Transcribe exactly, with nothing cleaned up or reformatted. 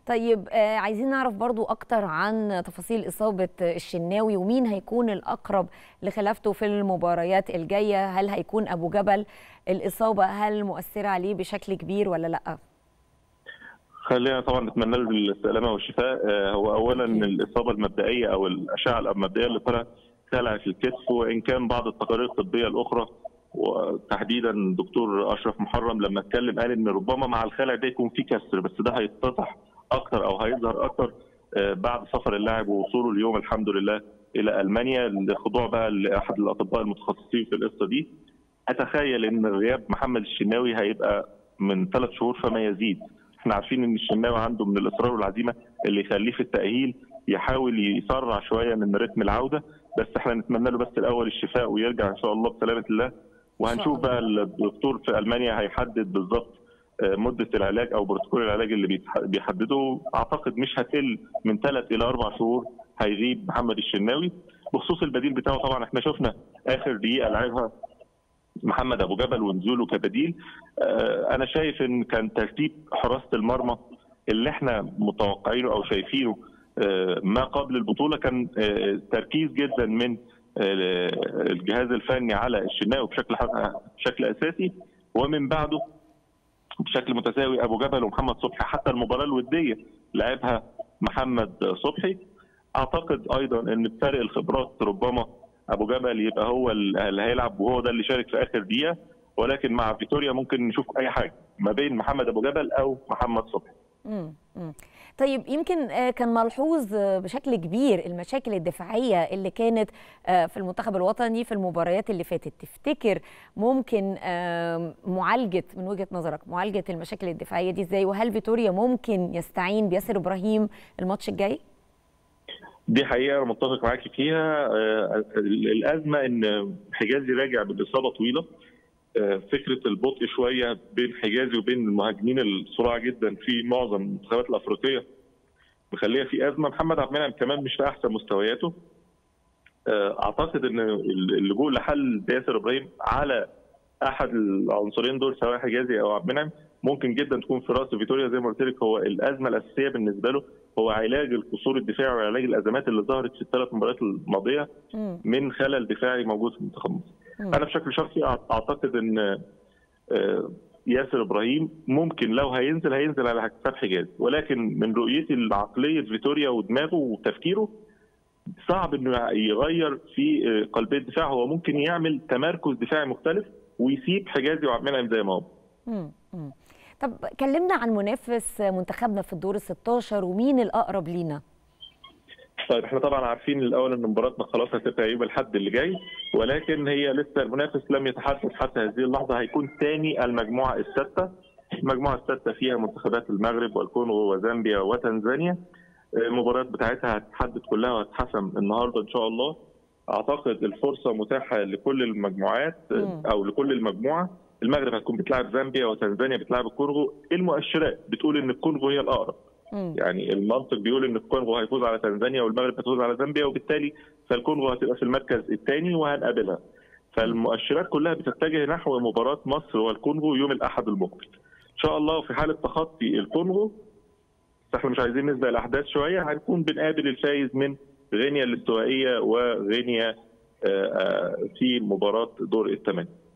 طيب آه عايزين نعرف برضو أكتر عن تفاصيل إصابة الشناوي، ومين هيكون الأقرب لخلافته في المباريات الجاية. هل هيكون أبو جبل؟ الإصابة هل مؤثرة عليه بشكل كبير ولا لأ؟ خلينا طبعا نتمنى له السلامه والشفاء. هو اولا الاصابه المبدئيه او الاشعه المبدئيه اللي طلعت خلع في الكتف، وان كان بعض التقارير الطبيه الاخرى وتحديدا دكتور اشرف محرم لما اتكلم قال ان ربما مع الخلع ده يكون في كسر، بس ده هيتضح اكتر او هيظهر اكتر بعد سفر اللاعب ووصوله اليوم الحمد لله الى المانيا للخضوع بقى لاحد الاطباء المتخصصين في القصه دي. اتخيل ان غياب محمد الشناوي هيبقى من ثلاث شهور فما يزيد. احنا عارفين ان الشناوي عنده من الاصرار والعزيمه اللي يخليه في التاهيل يحاول يسرع شويه من رتم العوده، بس احنا نتمنى له بس الاول الشفاء ويرجع ان شاء الله بسلامه الله. وهنشوف بقى الدكتور في المانيا هيحدد بالظبط مده العلاج او بروتوكول العلاج اللي بيحدده. اعتقد مش هتقل من ثلاث الى اربع شهور هيغيب محمد الشناوي. بخصوص البديل بتاعه طبعا احنا شفنا اخر دقيقه لعبها محمد ابو جبل ونزوله كبديل. انا شايف ان كان ترتيب حراسه المرمى اللي احنا متوقعينه او شايفينه ما قبل البطوله كان تركيز جدا من الجهاز الفني على الشناوي بشكل بشكل اساسي، ومن بعده بشكل متساوي ابو جبل ومحمد صبحي. حتى المباراه الوديه لعبها محمد صبحي. اعتقد ايضا ان بفارق الخبرات ربما ابو جبل يبقى هو اللي هيلعب وهو ده اللي شارك في اخر دقيقه، ولكن مع فيتوريا ممكن نشوف اي حاجه ما بين محمد ابو جبل او محمد صبحي. امم طيب يمكن كان ملحوظ بشكل كبير المشاكل الدفاعيه اللي كانت في المنتخب الوطني في المباريات اللي فاتت. تفتكر ممكن معالجه من وجهه نظرك معالجه المشاكل الدفاعيه دي ازاي؟ وهل فيتوريا ممكن يستعين بياسر ابراهيم الماتش الجاي؟ دي حقيقه انا متفق معاكي فيها. الازمه ان حجازي راجع بالاصابه طويله. فكره البطء شويه بين حجازي وبين المهاجمين السرعه جدا في معظم المنتخبات الافريقيه مخليها في ازمه. محمد عبد المنعم كمان مش في احسن مستوياته. اعتقد ان اللجوء لحل ياسر ابراهيم على احد العنصرين دول سواء حجازي او عبد المنعم ممكن جدا تكون في راس فيتوريا. زي ما قلت لك هو الازمه الاساسيه بالنسبه له هو علاج القصور الدفاعي وعلاج الازمات اللي ظهرت في الثلاث مباريات الماضيه من خلل دفاعي موجود في منتخب مصر. انا بشكل شخصي اعتقد ان ياسر ابراهيم ممكن لو هينزل هينزل على حساب حجازي، ولكن من رؤيتي لعقليه فيتوريا ودماغه وتفكيره صعب انه يغير في قلبيه الدفاع. هو ممكن يعمل تمركز دفاعي مختلف ويسيب حجازي وعبد المنعم زي ما هو. امم طب كلمنا عن منافس منتخبنا في الدور الستاشر ومين الاقرب لينا؟ طيب احنا طبعا عارفين الاول ان مباراتنا خلاص هتبقى يوم الاحد اللي جاي، ولكن هي لسه المنافس لم يتحدث حتى هذه اللحظه. هيكون ثاني المجموعه السادسه. المجموعه السادسه فيها منتخبات المغرب والكونغو وزامبيا وتنزانيا. المباريات بتاعتها هتتحدد كلها وهتحسم النهارده ان شاء الله. اعتقد الفرصه متاحه لكل المجموعات او لكل المجموعه. المغرب هتكون بتلعب زامبيا وتنزانيا بتلعب الكونغو. المؤشرات بتقول ان الكونغو هي الاقرب. يعني المنطق بيقول ان الكونغو هيفوز على تنزانيا والمغرب هتفوز على زامبيا، وبالتالي فالكونغو هتبقى في المركز الثاني وهنقابلها. فالمؤشرات كلها بتتجه نحو مباراه مصر والكونغو يوم الاحد المقبل ان شاء الله. في حاله تخطي الكونغو احنا مش عايزين نسبق الاحداث شويه، هنكون بنقابل الفايز من غينيا الاستوائيه وغينيا في مباراه دور الثمانيه.